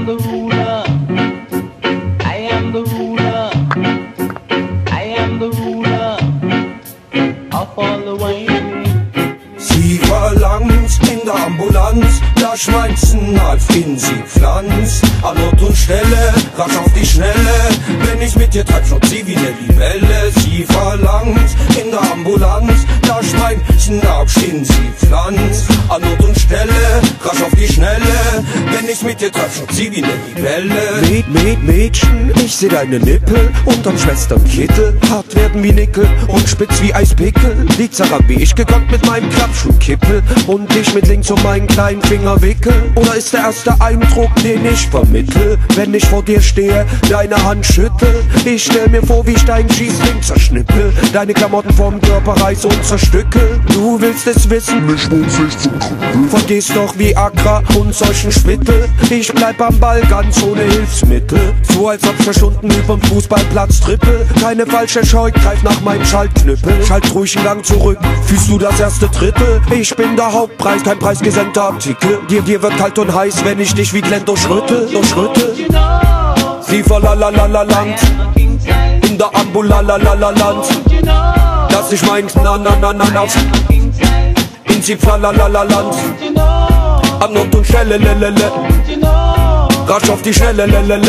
am the ruler. I am the ruler. I am the ruler of all the wine. Sie verlangt in der Ambulanz, da schmeißen als in sie pflanzt. An Ort und Stelle, rasch auf die Schnelle, wenn ich mit dir treib, schaut sie wie ne Libelle. Sie verlangt in der Ambulanz, da schmeißen ab, in sie pflanzt. An Ort und Stelle, rasch auf die Schnelle, wenn ich mit dir treib, schaut sie wie ne Libelle. Mädchen, ich seh deine Nippel unterm Schwesternkittel. Hart werden wie Nickel und spitz wie Eispickel. Die Zara wie ich gekonnt mit meinem Klappschuhkippel und dich mit links um meinen kleinen Finger wickel. Oder ist der erste Eindruck, den ich vermittel, wenn ich vor dir stehe, deine Hand schüttel? Ich stell mir vor, wie ich deinen Schießling zerschnippel, deine Klamotten vom Körper reiß und zerstückel. Du willst es wissen, mich schmutzig zum Kumpel. Vergehst doch wie Accra und solchen Schwittel. Ich bleib am Ball ganz ohne Hilfsmittel, so als ob verschwunden überm Fußballplatz trippel. Keine falsche Scheu, greif nach meinem Schaltknüppel. Schalt ruhig einen Gang zurück, fühlst du das erste Drittel? Ich bin der Hauptpreis, kein preisgesenkter Artikel. Dir wird kalt und heiß, wenn ich dich wie Glenn durchschrüttel. Sie verlalalaland in der Ambulalaland. Lass ich mein na auf in sie verlalalaland. An Ort und Stelle, rasch auf die Schnelle,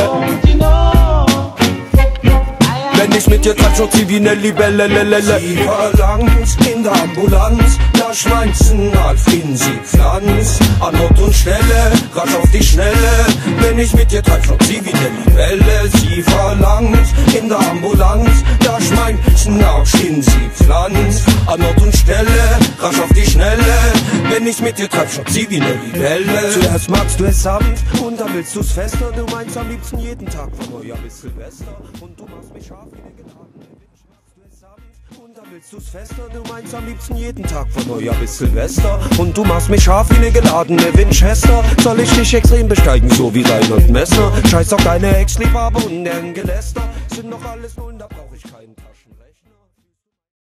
wenn ich mit dir treib, schaut sie wie ne Libelle. Sie verlangt in der Ambulanz, da schmeißen als in sie pflanzt. An Ort und Stelle, rasch auf die Schnelle, wenn ich mit dir treib, schaut sie wie ne Libelle. Sie verlangt in der Ambulanz, da schmeißen als in sie pflanzt. An Ort und Stelle, rasch auf die Schnelle, wenn ich mit dir treib, schaut sie wie ne Libelle. Zuerst magst du es sanft und dann willst du's fester. Du meinst am liebsten jeden Tag von Neujahr bis Silvester. Und du machst mich scharf wie ne geladene Winch. Magst du es sanft und dann willst du's fester. Du meinst am liebsten jeden Tag von Neujahr bis Silvester. Und du machst mich scharf wie ne geladene Winchester. Soll ich dich extrem besteigen, so wie Reinhold Messner? Scheiß auf deine Ex-Liebhaber und deren Geläster. Sind doch alles Nullen, da brauch ich keine.